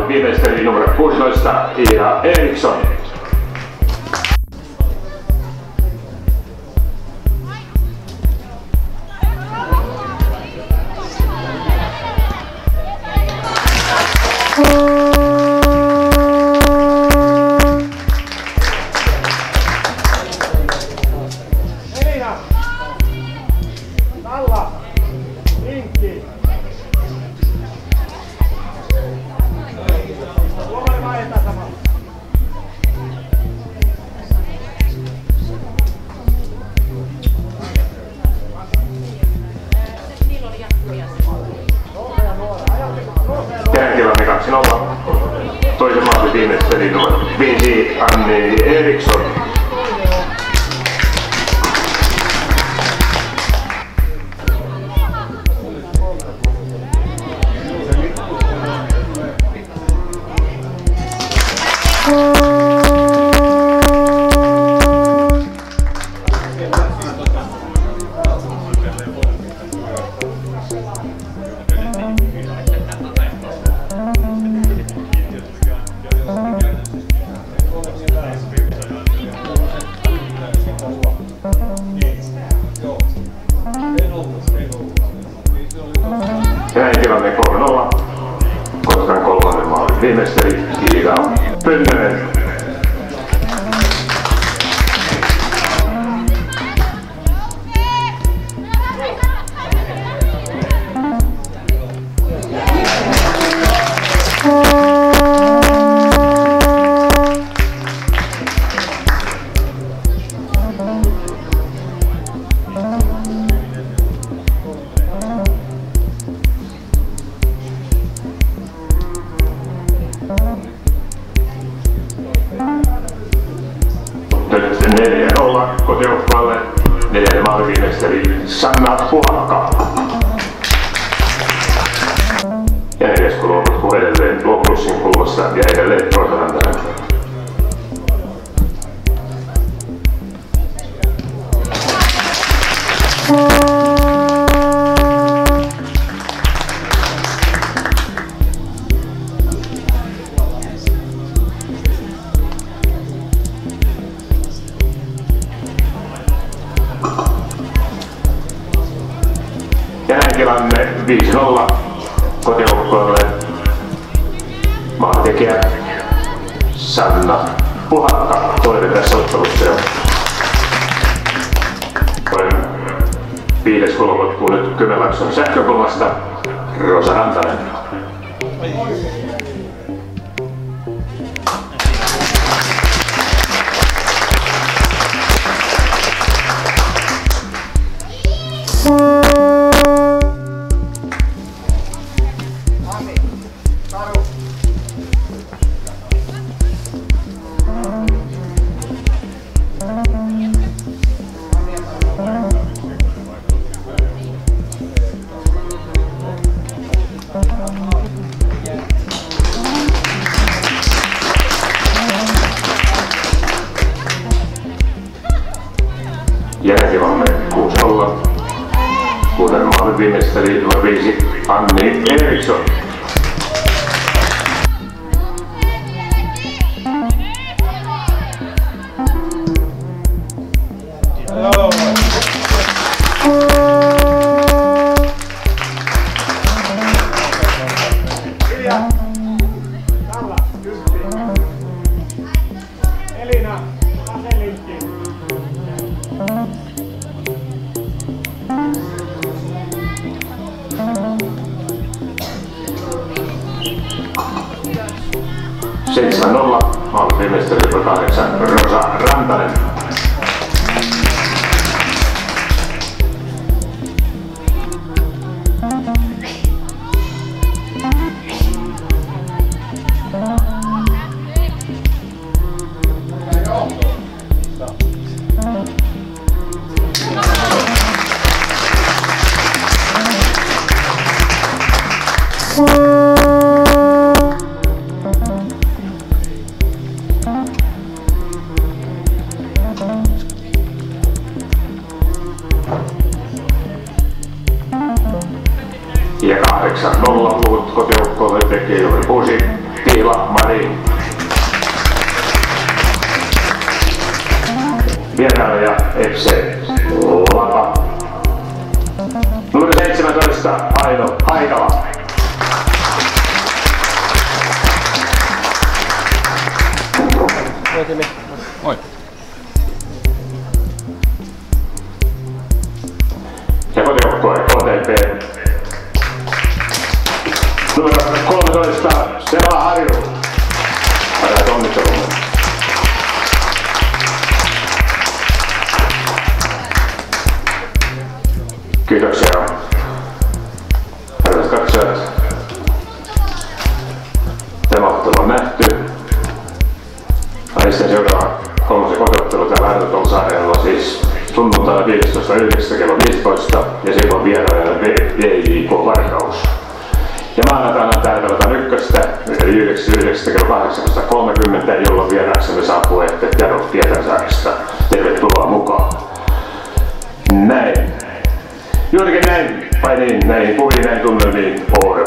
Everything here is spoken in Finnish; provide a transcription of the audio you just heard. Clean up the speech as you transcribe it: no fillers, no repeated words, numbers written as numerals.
viimeisteli numero 16 Iira Eriksson. Kärkilanne 2-0. Toisen maalin viimeisteli numero 5 Anni Eriksson. Näin tilanne 3-0. Kotkan kolmannen maalin viimeisteli Iida Pönnönen. Nyt 4-0 kotijoukkueelle. Neljännen maalin viimeisteli Sanna Puhakka. Ja neljäs kun luovutkuu edelleen Loplussin kulmassa ja edelleen Rosa Rantanen. Ja näin tilanne 5-0 kotijoukkueelle. Maatekijä Sanna Puhakka toinen tässä ottelussa. Olen 5. kulmatkuu nyt Kymenlaakson sähkökulmasta Rosa Rantanen. Jälkivamme 6-0. Kuuden maalin viimeisteli numero 5 Anni Eriksson. Elina Aselinki. 7-0. Maalin viimeisteli numero 8 Rosa Rantanen. vierailija FC Lapa. Numero 17 Aino Haikala. Moi. Ja kotijoukkue KTP. Numero 13 Sela Harju. Parhaat onnittelumme. Kiitoksia. Arvoisat katsojat. Tämä ottelu on nähty. Sitten seuraava kolmosen kotiottelu täällä Hartotonsaarella, siis sunnuntaina 15.9. kello 15 ja silloin vierailija VJK Varkaus. Ja maanantaina täällä pelataan ykköstä, eli 9.9. kello 18.30, jolloin vieraaksemme saapuu Jaro Pietarsaaresta. Tervetuloa mukaan. Näin. Juurikin näin, vai niin, näihin kuviin, näin tunnelmiin,